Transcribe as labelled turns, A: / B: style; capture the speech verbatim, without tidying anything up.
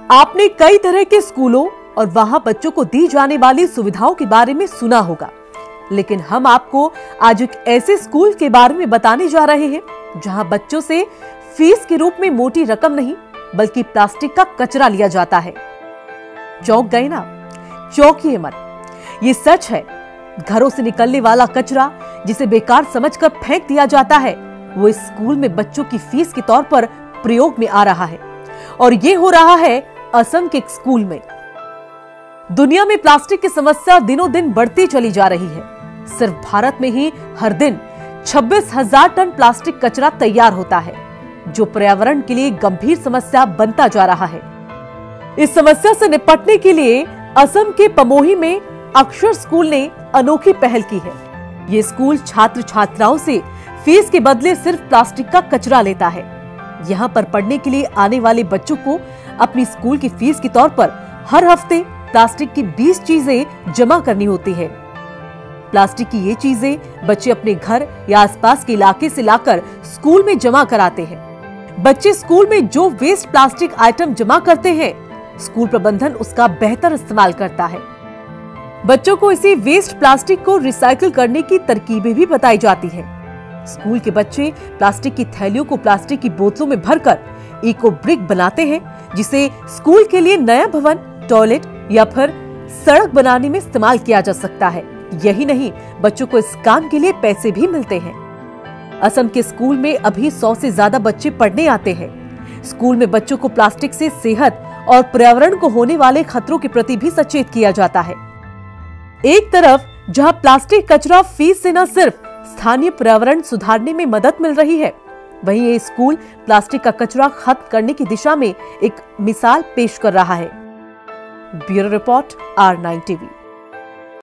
A: आपने कई तरह के स्कूलों और वहां बच्चों को दी जाने वाली सुविधाओं के बारे में सुना होगा, लेकिन हम आपको आज एक ऐसे स्कूल के बारे में बताने जा रहे हैं जहां बच्चों से फीस के रूप में मोटी रकम नहीं बल्कि प्लास्टिक का कचरा लिया जाता है। चौंक गए ना? चौंकिए मत, ये सच है। घरों से निकलने वाला कचरा जिसे बेकार समझकर फेंक दिया जाता है, वो इस स्कूल में बच्चों की फीस के तौर पर प्रयोग में आ रहा है, और ये हो रहा है असम के एक स्कूल में। दुनिया में प्लास्टिक की समस्या दिनों दिन बढ़ती चली जा रही है। सिर्फ भारत में ही हर दिन छब्बीस हजार टन प्लास्टिक कचरा तैयार होता है, जो पर्यावरण के लिए गंभीर समस्या बनता जा रहा है। इस समस्या से निपटने के लिए असम के पमोही में अक्षर स्कूल ने अनोखी पहल की है। ये स्कूल छात्र छात्राओं से फीस के बदले सिर्फ प्लास्टिक का कचरा लेता है। यहाँ पर पढ़ने के लिए आने वाले बच्चों को अपनी स्कूल की फीस के तौर पर हर हफ्ते प्लास्टिक की बीस चीजें जमा करनी होती है। प्लास्टिक की ये चीजें बच्चे अपने घर या आसपास के इलाके से लाकर स्कूल में जमा कराते हैं। बच्चे स्कूल में जो वेस्ट प्लास्टिक आइटम जमा करते हैं, स्कूल प्रबंधन उसका बेहतर इस्तेमाल करता है। बच्चों को इसी वेस्ट प्लास्टिक को रिसाइकिल करने की तरकीबें भी बताई जाती हैं। स्कूल के बच्चे प्लास्टिक की थैलियों को प्लास्टिक की बोतलों में भरकर इको ब्रिक बनाते हैं, जिसे स्कूल के लिए नया भवन, टॉयलेट या फिर सड़क बनाने में इस्तेमाल किया जा सकता है। यही नहीं, बच्चों को इस काम के लिए पैसे भी मिलते हैं। असम के स्कूल में अभी सौ से ज्यादा बच्चे पढ़ने आते हैं। स्कूल में बच्चों को प्लास्टिक से सेहत और पर्यावरण को होने वाले खतरों के प्रति भी सचेत किया जाता है। एक तरफ जहां प्लास्टिक कचरा फीस से न सिर्फ स्थानीय पर्यावरण सुधारने में मदद मिल रही है, वहीं ये स्कूल प्लास्टिक का कचरा खत्म करने की दिशा में एक मिसाल पेश कर रहा है। Bureau report, R nine TV.